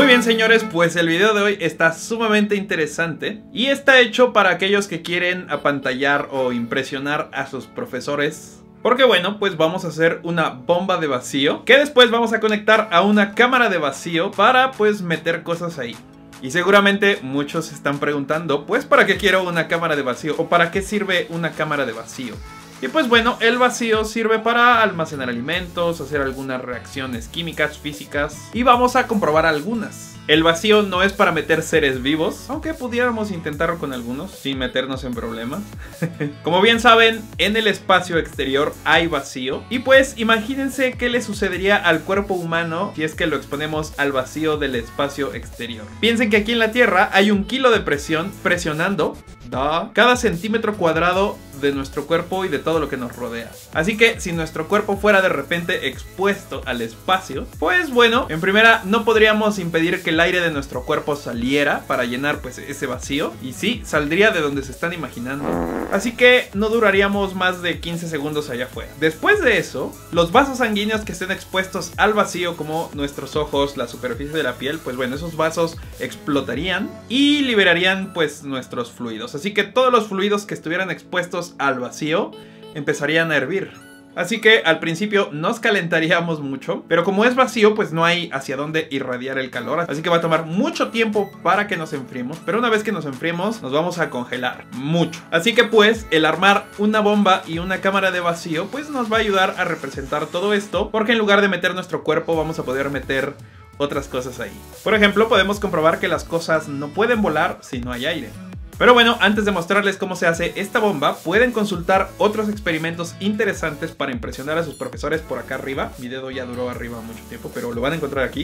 Muy bien, señores, pues el video de hoy está sumamente interesante y está hecho para aquellos que quieren apantallar o impresionar a sus profesores. Porque bueno, pues vamos a hacer una bomba de vacío que después vamos a conectar a una cámara de vacío para pues meter cosas ahí. Y seguramente muchos se están preguntando, pues ¿para qué quiero una cámara de vacío? ¿O para qué sirve una cámara de vacío? Y pues bueno, el vacío sirve para almacenar alimentos, hacer algunas reacciones químicas, físicas, y vamos a comprobar algunas. El vacío no es para meter seres vivos, aunque pudiéramos intentarlo con algunos, sin meternos en problemas. Como bien saben, en el espacio exterior hay vacío, y pues imagínense qué le sucedería al cuerpo humano si es que lo exponemos al vacío del espacio exterior. Piensen que aquí en la Tierra hay 1 kilo de presión presionando cada centímetro cuadrado de nuestro cuerpo y de todo lo que nos rodea. Así que si nuestro cuerpo fuera de repente expuesto al espacio, pues bueno, en primera no podríamos impedir que el aire de nuestro cuerpo saliera para llenar pues ese vacío, y sí, saldría de donde se están imaginando. Así que no duraríamos más de 15 segundos allá afuera. Después de eso, los vasos sanguíneos que estén expuestos al vacío, como nuestros ojos, la superficie de la piel, pues bueno, esos vasos explotarían y liberarían pues nuestros fluidos. Así que todos los fluidos que estuvieran expuestos al vacío empezarían a hervir. Así que al principio nos calentaríamos mucho, pero como es vacío pues no hay hacia dónde irradiar el calor, así que va a tomar mucho tiempo para que nos enfriemos, pero una vez que nos enfriemos nos vamos a congelar mucho. Así que pues el armar una bomba y una cámara de vacío pues nos va a ayudar a representar todo esto, porque en lugar de meter nuestro cuerpo vamos a poder meter otras cosas ahí. Por ejemplo, podemos comprobar que las cosas no pueden volar si no hay aire. Pero bueno, antes de mostrarles cómo se hace esta bomba, pueden consultar otros experimentos interesantes para impresionar a sus profesores por acá arriba. Mi dedo ya duró arriba mucho tiempo, pero lo van a encontrar aquí.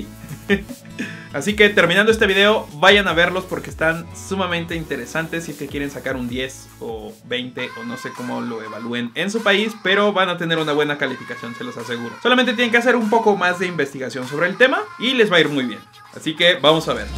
Así que terminando este video, vayan a verlos porque están sumamente interesantes si es que quieren sacar un 10 o 20 o no sé cómo lo evalúen en su país, pero van a tener una buena calificación, se los aseguro. Solamente tienen que hacer un poco más de investigación sobre el tema y les va a ir muy bien. Así que vamos a ver.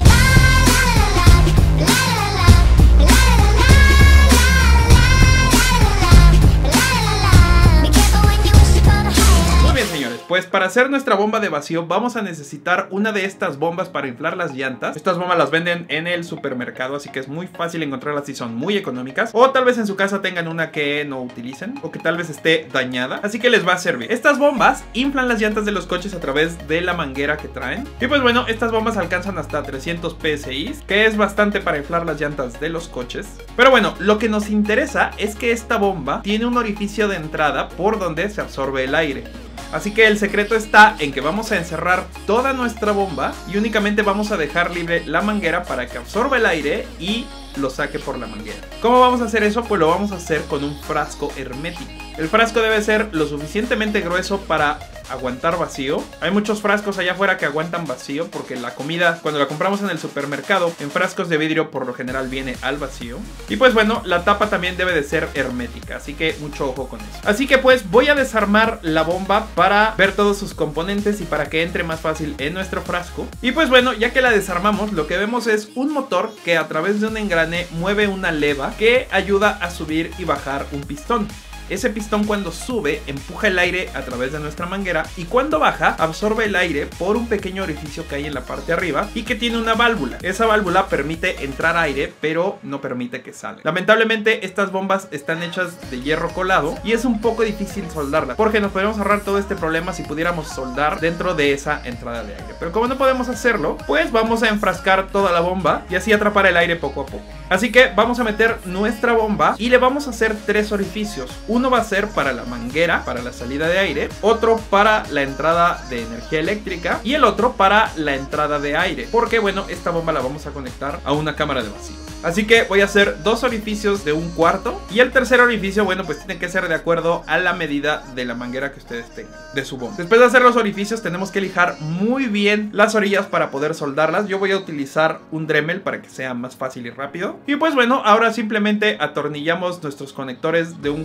Pues para hacer nuestra bomba de vacío vamos a necesitar una de estas bombas para inflar las llantas. Estas bombas las venden en el supermercado, así que es muy fácil encontrarlas y son muy económicas. O tal vez en su casa tengan una que no utilicen o que tal vez esté dañada, así que les va a servir. Estas bombas inflan las llantas de los coches a través de la manguera que traen. Y pues bueno, estas bombas alcanzan hasta 300 PSI, que es bastante para inflar las llantas de los coches. Pero bueno, lo que nos interesa es que esta bomba tiene un orificio de entrada por donde se absorbe el aire. Así que el secreto está en que vamos a encerrar toda nuestra bomba y únicamente vamos a dejar libre la manguera para que absorba el aire y lo saque por la manguera. ¿Cómo vamos a hacer eso? Pues lo vamos a hacer con un frasco hermético. El frasco debe ser lo suficientemente grueso para aguantar vacío. Hay muchos frascos allá afuera que aguantan vacío porque la comida, cuando la compramos en el supermercado, en frascos de vidrio por lo general viene al vacío. Y pues bueno, la tapa también debe de ser hermética, así que mucho ojo con eso. Así que pues voy a desarmar la bomba para ver todos sus componentes y para que entre más fácil en nuestro frasco. Y pues bueno, ya que la desarmamos, lo que vemos es un motor que a través de un engrane mueve una leva que ayuda a subir y bajar un pistón. Ese pistón cuando sube empuja el aire a través de nuestra manguera y cuando baja absorbe el aire por un pequeño orificio que hay en la parte de arriba y que tiene una válvula. Esa válvula permite entrar aire pero no permite que salga. Lamentablemente estas bombas están hechas de hierro colado y es un poco difícil soldarlas porque nos podríamos ahorrar todo este problema si pudiéramos soldar dentro de esa entrada de aire. Pero como no podemos hacerlo, pues vamos a enfrascar toda la bomba y así atrapar el aire poco a poco. Así que vamos a meter nuestra bomba y le vamos a hacer 3 orificios. Uno va a ser para la manguera, para la salida de aire, otro para la entrada de energía eléctrica y el otro para la entrada de aire, porque bueno, esta bomba la vamos a conectar a una cámara de vacío. Así que voy a hacer 2 orificios de 1/4 y el tercer orificio, bueno, pues tiene que ser de acuerdo a la medida de la manguera que ustedes tengan, de su bomba. Después de hacer los orificios tenemos que lijar muy bien las orillas para poder soldarlas. Yo voy a utilizar un Dremel para que sea más fácil y rápido. Y pues bueno, ahora simplemente atornillamos nuestros conectores de 1/4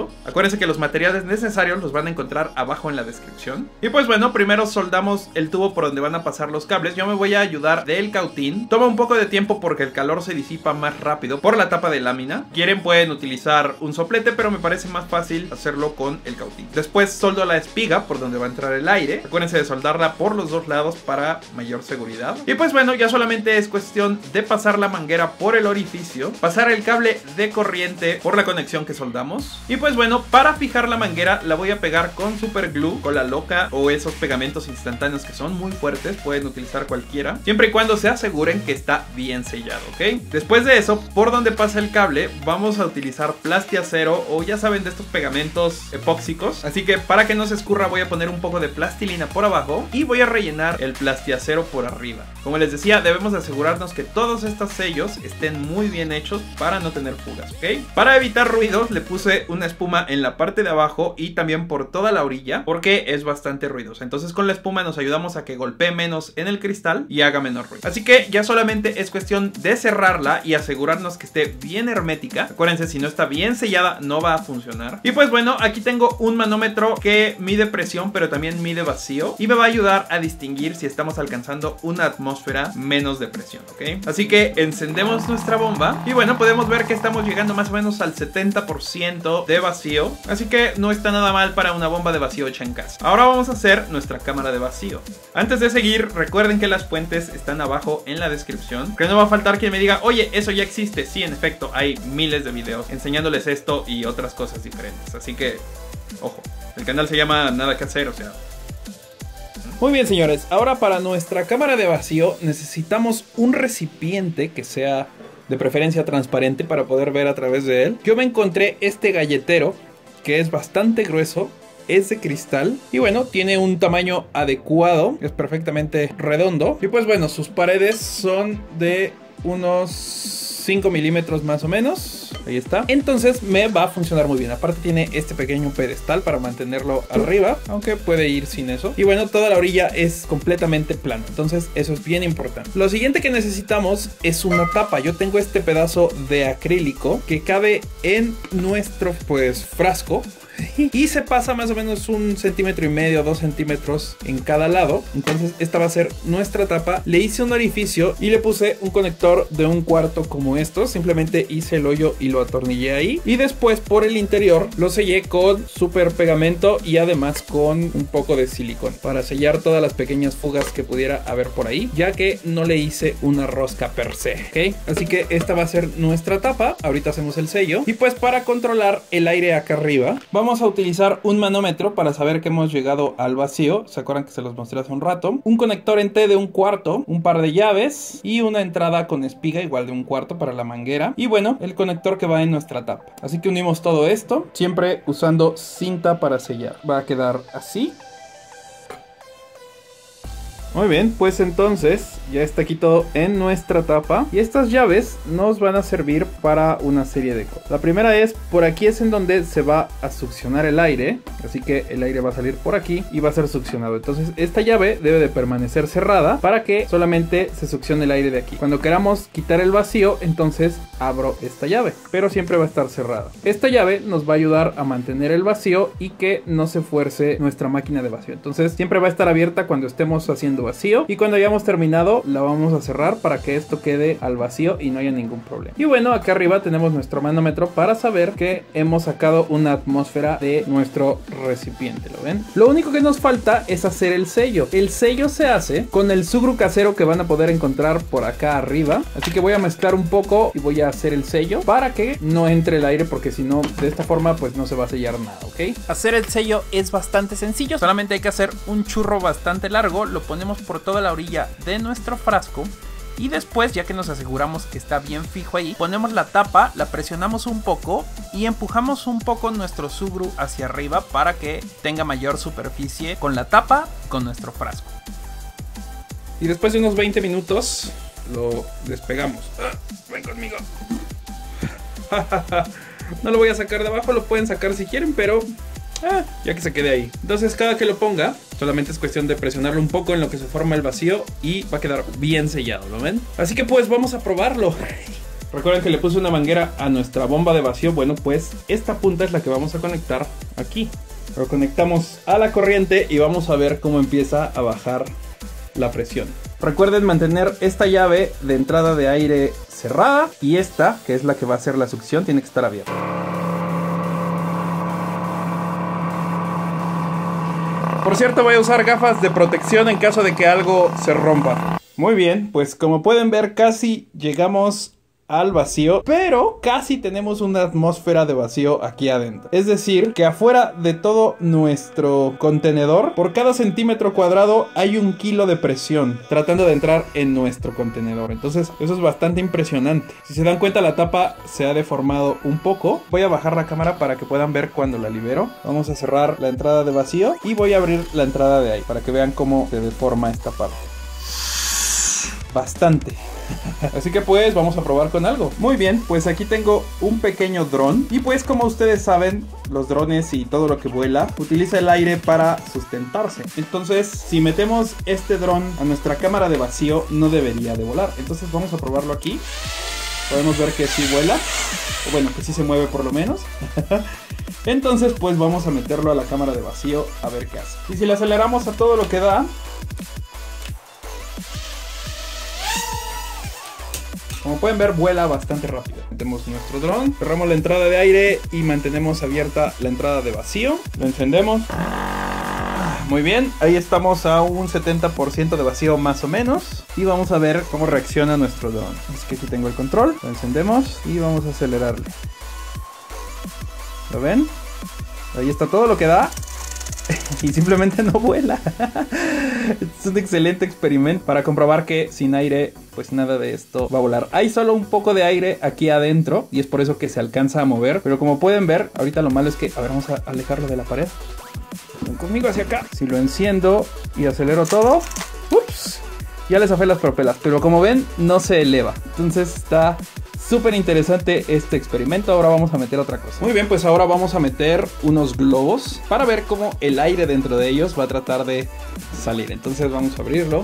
esto. Acuérdense que los materiales necesarios los van a encontrar abajo en la descripción. Y pues bueno, primero soldamos el tubo por donde van a pasar los cables. Yo me voy a ayudar del cautín. Toma un poco de tiempo porque el calor se disipa más rápido por la tapa de lámina. Quieren, pueden utilizar un soplete, pero me parece más fácil hacerlo con el cautín. Después soldo la espiga por donde va a entrar el aire. Acuérdense de soldarla por los dos lados para mayor seguridad. Y pues bueno, ya solamente es cuestión de pasar la manguera por el orificio, pasar el cable de corriente por la conexión que soldamos. Y pues bueno, para fijar la manguera la voy a pegar con super glue, con la loca o esos pegamentos instantáneos que son muy fuertes. Pueden utilizar cualquiera, siempre y cuando se aseguren que está bien sellado, ¿ok? Después de eso, por donde pasa el cable, vamos a utilizar plastiacero o ya saben, de estos pegamentos epóxicos. Así que para que no se escurra voy a poner un poco de plastilina por abajo y voy a rellenar el plastiacero por arriba. Como les decía, debemos asegurarnos que todos estos sellos estén muy bien hechos para no tener fugas, ¿ok? Para evitar ruidos le puse una espuma en la parte de abajo y también por toda la orilla porque es bastante ruidosa. Entonces con la espuma nos ayudamos a que golpee menos en el cristal y haga menos ruido. Así que ya solamente es cuestión de cerrarla y asegurarnos que esté bien hermética. Acuérdense, si no está bien sellada no va a funcionar. Y pues bueno, aquí tengo un manómetro que mide presión pero también mide vacío y me va a ayudar a distinguir si estamos alcanzando una atmósfera menos de presión, ¿ok? Así que encendemos nuestra bomba y bueno, podemos ver que estamos llegando más o menos al 70% de vacío. Así que no está nada mal para una bomba de vacío hecha en casa. Ahora vamos a hacer nuestra cámara de vacío. Antes de seguir, recuerden que las fuentes están abajo en la descripción, que no va a faltar quien me diga, oye, eso ya existe. Sí, en efecto, hay miles de videos enseñándoles esto y otras cosas diferentes. Así que, ojo, el canal se llama Nada que Hacer, o sea... Muy bien, señores, ahora para nuestra cámara de vacío necesitamos un recipiente que sea de preferencia transparente para poder ver a través de él. Yo me encontré este galletero que es bastante grueso, es de cristal y bueno, tiene un tamaño adecuado, es perfectamente redondo y pues bueno, sus paredes son de unos 5 milímetros más o menos. Ahí está. Entonces me va a funcionar muy bien. Aparte tiene este pequeño pedestal para mantenerlo arriba, aunque puede ir sin eso. Y bueno, toda la orilla es completamente plana. Entonces eso es bien importante. Lo siguiente que necesitamos es una tapa. Yo tengo este pedazo de acrílico que cabe en nuestro pues frasco. Y se pasa más o menos 1,5 centímetros, 2 centímetros en cada lado. Entonces esta va a ser nuestra tapa. Le hice un orificio y le puse un conector de 1/4 como estos. Simplemente hice el hoyo y lo atornillé ahí. Y después por el interior lo sellé con super pegamento y además con un poco de silicón para sellar todas las pequeñas fugas que pudiera haber por ahí, ya que no le hice una rosca per se, ¿ok? Así que esta va a ser nuestra tapa. Ahorita hacemos el sello. Y pues para controlar el aire acá arriba vamos a utilizar un manómetro para saber que hemos llegado al vacío. ¿Se acuerdan que se los mostré hace un rato? Un conector en T de 1/4, un par de llaves y una entrada con espiga igual de 1/4 para la manguera. Y bueno, el conector que va en nuestra tapa. Así que unimos todo esto, siempre usando cinta para sellar. Va a quedar así. Muy bien, pues entonces ya está aquí todo en nuestra tapa. Y estas llaves nos van a servir para una serie de cosas. La primera es, por aquí es en donde se va a succionar el aire. Así que el aire va a salir por aquí y va a ser succionado. Entonces esta llave debe de permanecer cerrada para que solamente se succione el aire de aquí. Cuando queramos quitar el vacío, entonces abro esta llave, pero siempre va a estar cerrada. Esta llave nos va a ayudar a mantener el vacío y que no se fuerce nuestra máquina de vacío. Entonces siempre va a estar abierta cuando estemos haciendo vacío y cuando hayamos terminado la vamos a cerrar para que esto quede al vacío y no haya ningún problema. Y bueno, acá arriba tenemos nuestro manómetro para saber que hemos sacado una atmósfera de nuestro recipiente, ¿lo ven? Lo único que nos falta es hacer el sello. El sello se hace con el sugru casero que van a poder encontrar por acá arriba. Así que voy a mezclar un poco y voy a hacer el sello para que no entre el aire, porque si no, de esta forma pues no se va a sellar nada, ¿ok? Hacer el sello es bastante sencillo. Solamente hay que hacer un churro bastante largo. Lo ponemos por toda la orilla de nuestro frasco. Y después, ya que nos aseguramos que está bien fijo ahí, ponemos la tapa, la presionamos un poco y empujamos un poco nuestro sugru hacia arriba para que tenga mayor superficie con la tapa, con nuestro frasco. Y después de unos 20 minutos lo despegamos. Ven conmigo. No lo voy a sacar de abajo, lo pueden sacar si quieren, pero ya que se quede ahí. Entonces cada que lo ponga, solamente es cuestión de presionarlo un poco en lo que se forma el vacío y va a quedar bien sellado, ¿lo ven? Así que pues vamos a probarlo. Recuerden que le puse una manguera a nuestra bomba de vacío. Bueno, pues esta punta es la que vamos a conectar aquí. Lo conectamos a la corriente y vamos a ver cómo empieza a bajar la presión. Recuerden mantener esta llave de entrada de aire cerrada y esta, que es la que va a hacer la succión, tiene que estar abierta. Por cierto, voy a usar gafas de protección en caso de que algo se rompa. Muy bien, pues como pueden ver casi llegamos al vacío, pero casi tenemos una atmósfera de vacío aquí adentro. Es decir, que afuera de todo nuestro contenedor, por cada centímetro cuadrado hay 1 kilo de presión tratando de entrar en nuestro contenedor. Entonces eso es bastante impresionante. Si se dan cuenta, la tapa se ha deformado un poco. Voy a bajar la cámara para que puedan ver cuando la libero. Vamos a cerrar la entrada de vacío y voy a abrir la entrada de ahí para que vean cómo se deforma esta parte. Bastante. Así que pues vamos a probar con algo. Muy bien, pues aquí tengo un pequeño dron. Y pues como ustedes saben, los drones y todo lo que vuela utiliza el aire para sustentarse. Entonces si metemos este dron a nuestra cámara de vacío, no debería de volar. Entonces vamos a probarlo aquí. Podemos ver que sí vuela, o bueno, que sí se mueve por lo menos. Entonces pues vamos a meterlo a la cámara de vacío a ver qué hace. Y si le aceleramos a todo lo que da, como pueden ver, vuela bastante rápido. Metemos nuestro dron, cerramos la entrada de aire y mantenemos abierta la entrada de vacío. Lo encendemos. Muy bien, ahí estamos a un 70% de vacío más o menos. Y vamos a ver cómo reacciona nuestro dron. Es que aquí tengo el control, lo encendemos y vamos a acelerarle. ¿Lo ven? Ahí está todo lo que da. Y simplemente no vuela. Es un excelente experimento para comprobar que sin aire pues nada de esto va a volar. Hay solo un poco de aire aquí adentro y es por eso que se alcanza a mover. Pero como pueden ver, ahorita lo malo es que... A ver, vamos a alejarlo de la pared. Ven conmigo hacia acá. Si lo enciendo y acelero todo, ¡ups! Ya le zafé las propelas. Pero como ven, no se eleva. Entonces está... súper interesante este experimento. Ahora vamos a meter otra cosa. Muy bien, pues ahora vamos a meter unos globos para ver cómo el aire dentro de ellos va a tratar de salir. Entonces vamos a abrirlo.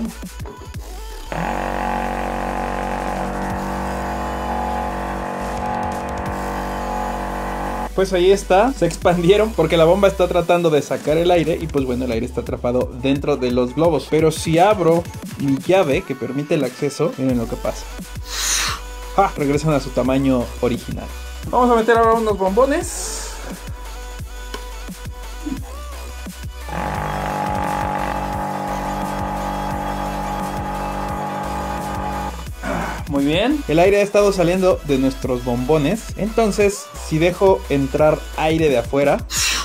Pues ahí está, se expandieron porque la bomba está tratando de sacar el aire y pues bueno, el aire está atrapado dentro de los globos. Pero si abro mi llave que permite el acceso, miren lo que pasa. ¡Ah! Regresan a su tamaño original. Vamos a meter ahora unos bombones. Muy bien. El aire ha estado saliendo de nuestros bombones. Entonces, si dejo entrar aire de afuera,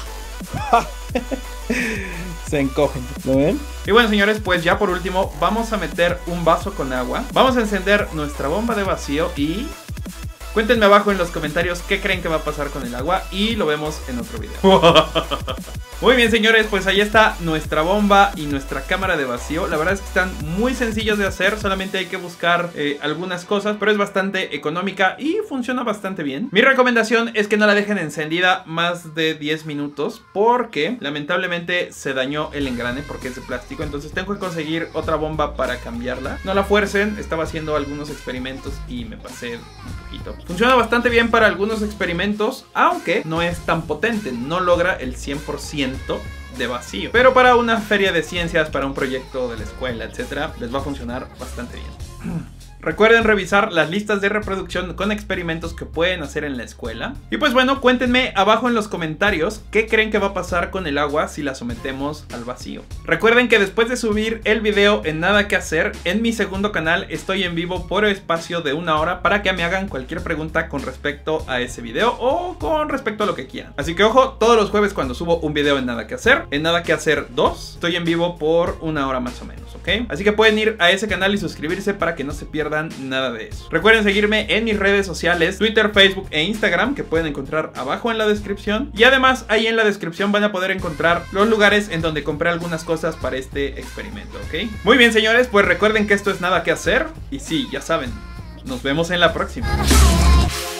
se encogen, ¿lo ven? Y bueno, señores, pues ya por último vamos a meter un vaso con agua. Vamos a encender nuestra bomba de vacío y... cuéntenme abajo en los comentarios qué creen que va a pasar con el agua y lo vemos en otro video. Muy bien, señores, pues ahí está nuestra bomba y nuestra cámara de vacío. La verdad es que están muy sencillos de hacer, solamente hay que buscar algunas cosas, pero es bastante económica y funciona bastante bien. Mi recomendación es que no la dejen encendida más de 10 minutos porque lamentablemente se dañó el engrane porque es de plástico, entonces tengo que conseguir otra bomba para cambiarla. No la fuercen, estaba haciendo algunos experimentos y me pasé un poquito. Funciona bastante bien para algunos experimentos, aunque no es tan potente, no logra el 100% de vacío. Pero para una feria de ciencias, para un proyecto de la escuela, etcétera, les va a funcionar bastante bien. Recuerden revisar las listas de reproducción con experimentos que pueden hacer en la escuela. Y pues bueno, cuéntenme abajo en los comentarios qué creen que va a pasar con el agua si la sometemos al vacío. Recuerden que después de subir el video en Nada que Hacer, en mi segundo canal estoy en vivo por espacio de 1 hora para que me hagan cualquier pregunta con respecto a ese video o con respecto a lo que quieran. Así que ojo, todos los jueves cuando subo un video en Nada que Hacer, en Nada que Hacer 2, estoy en vivo por 1 hora más o menos, ¿ok? Así que pueden ir a ese canal y suscribirse para que no se pierdan nada de eso. Recuerden seguirme en mis redes sociales, Twitter, Facebook e Instagram, que pueden encontrar abajo en la descripción. Y además ahí en la descripción van a poder encontrar los lugares en donde compré algunas cosas para este experimento, ¿ok? Muy bien, señores, pues recuerden que esto es Nada que Hacer. Y sí, ya saben, nos vemos en la próxima.